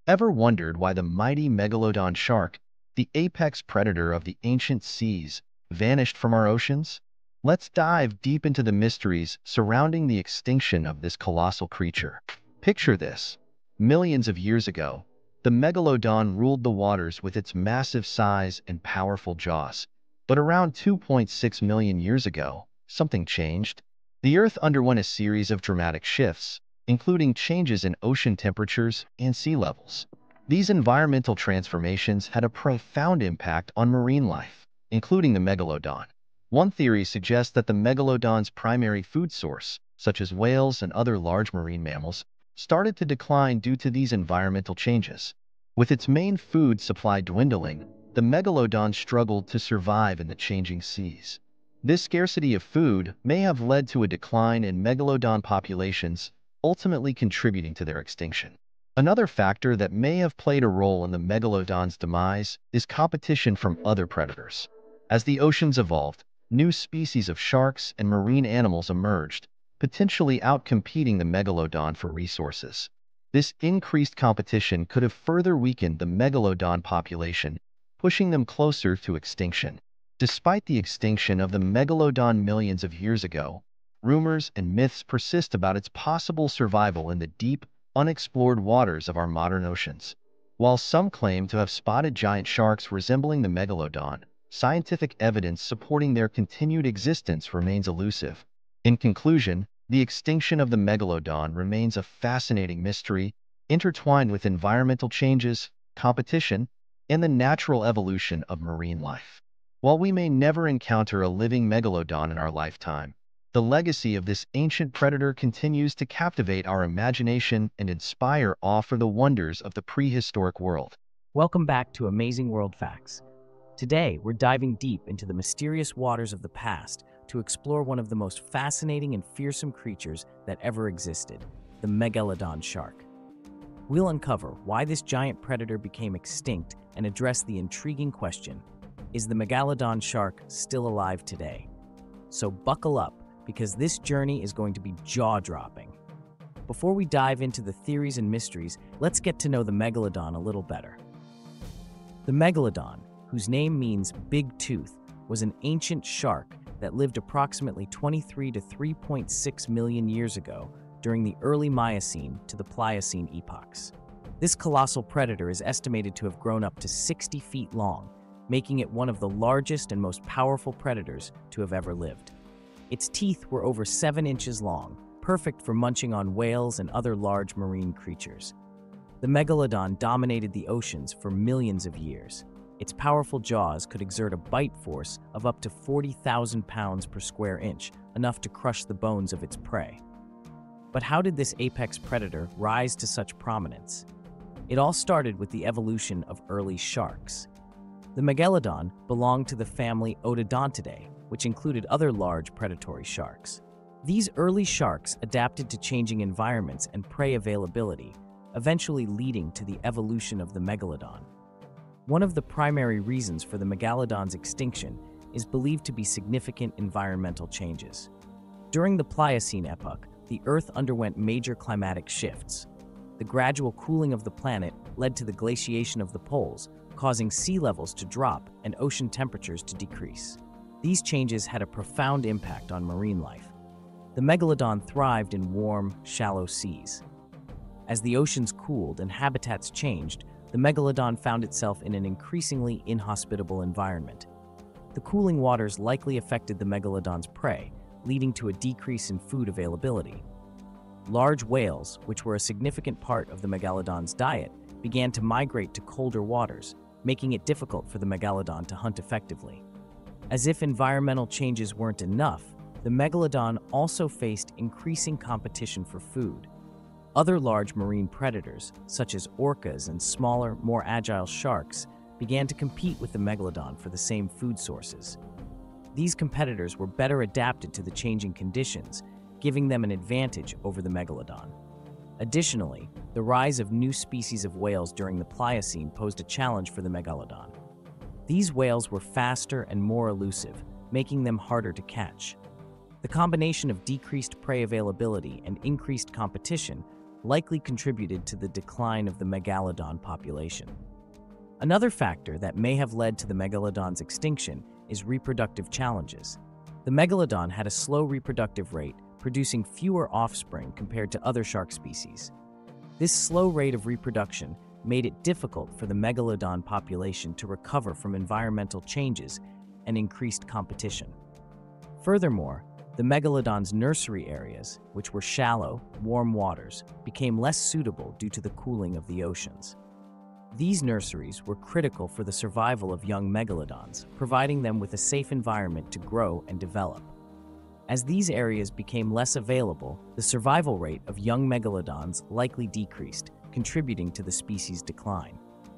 Ever wondered why the mighty Megalodon shark, the apex predator of the ancient seas, vanished from our oceans? Let's dive deep into the mysteries surrounding the extinction of this colossal creature. Picture this. Millions of years ago, the Megalodon ruled the waters with its massive size and powerful jaws. But around 2.6 million years ago, something changed. The Earth underwent a series of dramatic shifts, including changes in ocean temperatures and sea levels. These environmental transformations had a profound impact on marine life, including the Megalodon. One theory suggests that the Megalodon's primary food source, such as whales and other large marine mammals, started to decline due to these environmental changes. With its main food supply dwindling, the Megalodon struggled to survive in the changing seas. This scarcity of food may have led to a decline in Megalodon populations, ultimately contributing to their extinction. Another factor that may have played a role in the Megalodon's demise is competition from other predators. As the oceans evolved, new species of sharks and marine animals emerged, potentially outcompeting the Megalodon for resources. This increased competition could have further weakened the Megalodon population, pushing them closer to extinction. Despite the extinction of the Megalodon millions of years ago, rumors and myths persist about its possible survival in the deep, unexplored waters of our modern oceans. While some claim to have spotted giant sharks resembling the Megalodon, scientific evidence supporting their continued existence remains elusive. In conclusion, the extinction of the Megalodon remains a fascinating mystery, intertwined with environmental changes, competition, and the natural evolution of marine life. While we may never encounter a living Megalodon in our lifetime, the legacy of this ancient predator continues to captivate our imagination and inspire awe for the wonders of the prehistoric world. Welcome back to Amazing World Facts. Today, we're diving deep into the mysterious waters of the past to explore one of the most fascinating and fearsome creatures that ever existed, the Megalodon shark. We'll uncover why this giant predator became extinct and address the intriguing question, is the Megalodon shark still alive today? So buckle up, because this journey is going to be jaw-dropping. Before we dive into the theories and mysteries, let's get to know the Megalodon a little better. The Megalodon, whose name means big tooth, was an ancient shark that lived approximately 23 to 3.6 million years ago during the early Miocene to the Pliocene epochs. This colossal predator is estimated to have grown up to 60 feet long, making it one of the largest and most powerful predators to have ever lived. Its teeth were over 7 inches long, perfect for munching on whales and other large marine creatures. The Megalodon dominated the oceans for millions of years. Its powerful jaws could exert a bite force of up to 40,000 pounds per square inch, enough to crush the bones of its prey. But how did this apex predator rise to such prominence? It all started with the evolution of early sharks. The Megalodon belonged to the family Odontidae, which included other large predatory sharks. These early sharks adapted to changing environments and prey availability, eventually leading to the evolution of the Megalodon. One of the primary reasons for the Megalodon's extinction is believed to be significant environmental changes. During the Pliocene epoch, the Earth underwent major climatic shifts. The gradual cooling of the planet led to the glaciation of the poles, causing sea levels to drop and ocean temperatures to decrease. These changes had a profound impact on marine life. The Megalodon thrived in warm, shallow seas. As the oceans cooled and habitats changed, the Megalodon found itself in an increasingly inhospitable environment. The cooling waters likely affected the Megalodon's prey, leading to a decrease in food availability. Large whales, which were a significant part of the Megalodon's diet, began to migrate to colder waters, making it difficult for the Megalodon to hunt effectively. As if environmental changes weren't enough, the Megalodon also faced increasing competition for food. Other large marine predators, such as orcas and smaller, more agile sharks, began to compete with the Megalodon for the same food sources. These competitors were better adapted to the changing conditions, giving them an advantage over the Megalodon. Additionally, the rise of new species of whales during the Pliocene posed a challenge for the Megalodon. These whales were faster and more elusive, making them harder to catch. The combination of decreased prey availability and increased competition likely contributed to the decline of the Megalodon population. Another factor that may have led to the Megalodon's extinction is reproductive challenges. The Megalodon had a slow reproductive rate, producing fewer offspring compared to other shark species. This slow rate of reproduction made it difficult for the Megalodon population to recover from environmental changes and increased competition. Furthermore, the Megalodon's nursery areas, which were shallow, warm waters, became less suitable due to the cooling of the oceans. These nurseries were critical for the survival of young megalodons, providing them with a safe environment to grow and develop. As these areas became less available, the survival rate of young megalodons likely decreased, contributing to the species' decline.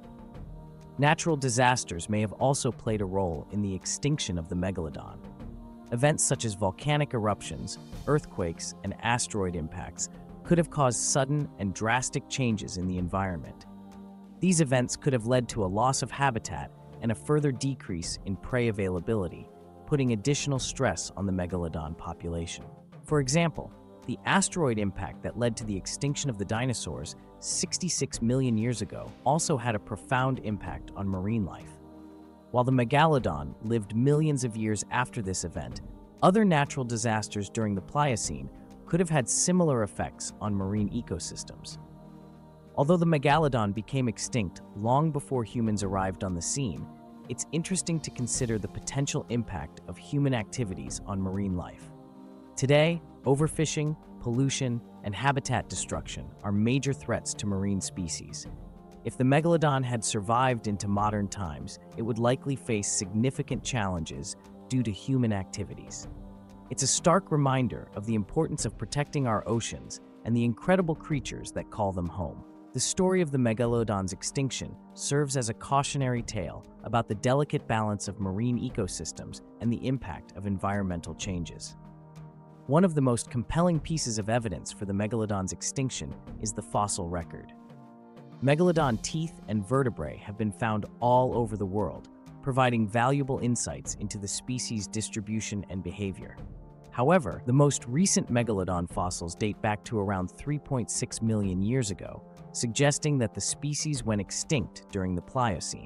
Natural disasters may have also played a role in the extinction of the megalodon. Events such as volcanic eruptions, earthquakes, and asteroid impacts could have caused sudden and drastic changes in the environment. These events could have led to a loss of habitat and a further decrease in prey availability, putting additional stress on the megalodon population. For example, the asteroid impact that led to the extinction of the dinosaurs 66 million years ago also had a profound impact on marine life. While the Megalodon lived millions of years after this event, other natural disasters during the Pliocene could have had similar effects on marine ecosystems. Although the Megalodon became extinct long before humans arrived on the scene, it's interesting to consider the potential impact of human activities on marine life. Today, overfishing, pollution, and habitat destruction are major threats to marine species. If the Megalodon had survived into modern times, it would likely face significant challenges due to human activities. It's a stark reminder of the importance of protecting our oceans and the incredible creatures that call them home. The story of the Megalodon's extinction serves as a cautionary tale about the delicate balance of marine ecosystems and the impact of environmental changes. One of the most compelling pieces of evidence for the Megalodon's extinction is the fossil record. Megalodon teeth and vertebrae have been found all over the world, providing valuable insights into the species' distribution and behavior. However, the most recent Megalodon fossils date back to around 3.6 million years ago, suggesting that the species went extinct during the Pliocene.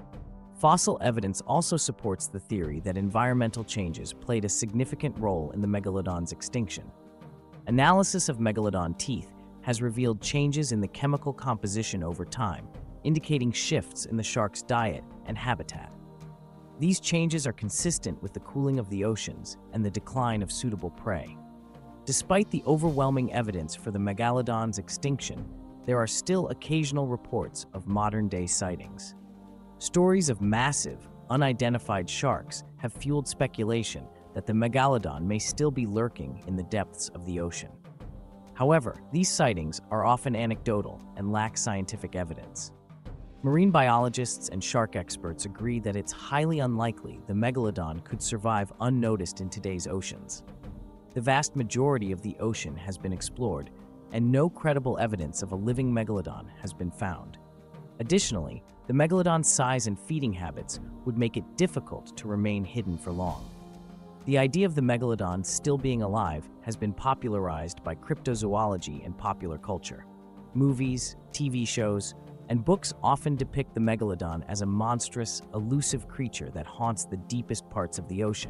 Fossil evidence also supports the theory that environmental changes played a significant role in the Megalodon's extinction. Analysis of Megalodon teeth has revealed changes in the chemical composition over time, indicating shifts in the shark's diet and habitat. These changes are consistent with the cooling of the oceans and the decline of suitable prey. Despite the overwhelming evidence for the Megalodon's extinction, there are still occasional reports of modern-day sightings. Stories of massive, unidentified sharks have fueled speculation that the Megalodon may still be lurking in the depths of the ocean. However, these sightings are often anecdotal and lack scientific evidence. Marine biologists and shark experts agree that it's highly unlikely the Megalodon could survive unnoticed in today's oceans. The vast majority of the ocean has been explored, and no credible evidence of a living megalodon has been found. Additionally, the megalodon's size and feeding habits would make it difficult to remain hidden for long. The idea of the megalodon still being alive has been popularized by cryptozoology and popular culture. Movies, TV shows, and books often depict the megalodon as a monstrous, elusive creature that haunts the deepest parts of the ocean.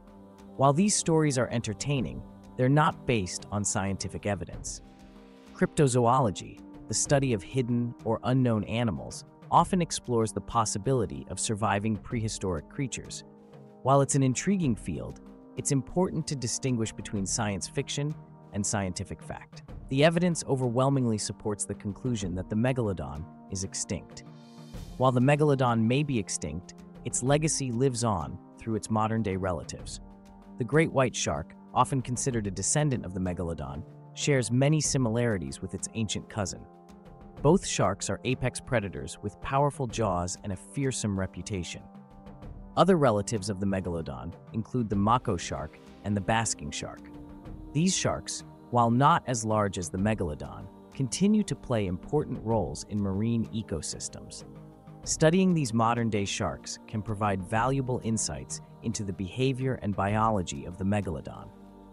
While these stories are entertaining, they're not based on scientific evidence. Cryptozoology, the study of hidden or unknown animals, often explores the possibility of surviving prehistoric creatures. While it's an intriguing field, it's important to distinguish between science fiction and scientific fact. The evidence overwhelmingly supports the conclusion that the megalodon is extinct. While the megalodon may be extinct, its legacy lives on through its modern-day relatives. The great white shark, often considered a descendant of the megalodon, shares many similarities with its ancient cousin. Both sharks are apex predators with powerful jaws and a fearsome reputation. Other relatives of the megalodon include the mako shark and the basking shark. These sharks, while not as large as the megalodon, continue to play important roles in marine ecosystems. Studying these modern-day sharks can provide valuable insights into the behavior and biology of the megalodon.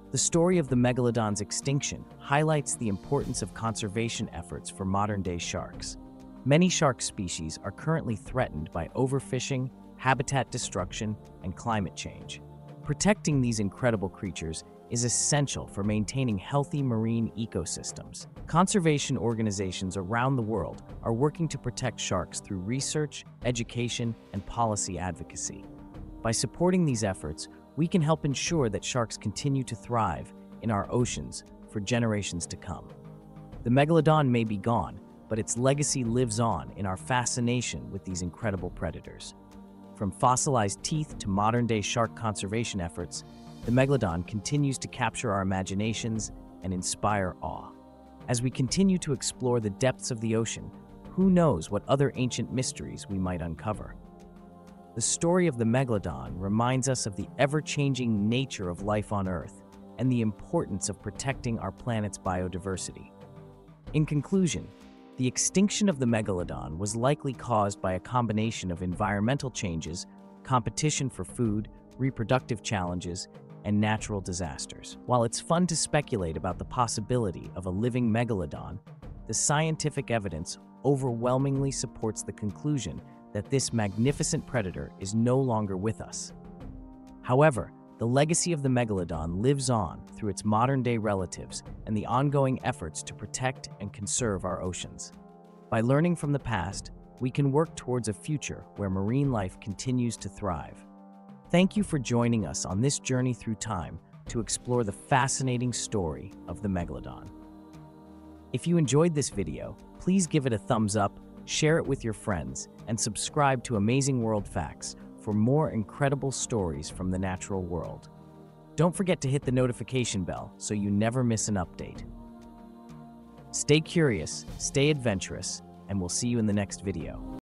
The story of the Megalodon's extinction highlights the importance of conservation efforts for modern-day sharks. Many shark species are currently threatened by overfishing, habitat destruction, and climate change. Protecting these incredible creatures is essential for maintaining healthy marine ecosystems. Conservation organizations around the world are working to protect sharks through research, education, and policy advocacy. By supporting these efforts, we can help ensure that sharks continue to thrive in our oceans for generations to come. The Megalodon may be gone, but its legacy lives on in our fascination with these incredible predators. From fossilized teeth to modern-day shark conservation efforts, the Megalodon continues to capture our imaginations and inspire awe. As we continue to explore the depths of the ocean, who knows what other ancient mysteries we might uncover? The story of the Megalodon reminds us of the ever-changing nature of life on Earth and the importance of protecting our planet's biodiversity. In conclusion, the extinction of the Megalodon was likely caused by a combination of environmental changes, competition for food, reproductive challenges, and natural disasters. While it's fun to speculate about the possibility of a living Megalodon, the scientific evidence overwhelmingly supports the conclusion that this magnificent predator is no longer with us. However, the legacy of the Megalodon lives on through its modern-day relatives and the ongoing efforts to protect and conserve our oceans. By learning from the past, we can work towards a future where marine life continues to thrive. Thank you for joining us on this journey through time to explore the fascinating story of the Megalodon. If you enjoyed this video, please give it a thumbs up, share it with your friends, and subscribe to Amazing World Facts for more incredible stories from the natural world. Don't forget to hit the notification bell so you never miss an update. Stay curious, stay adventurous, and we'll see you in the next video.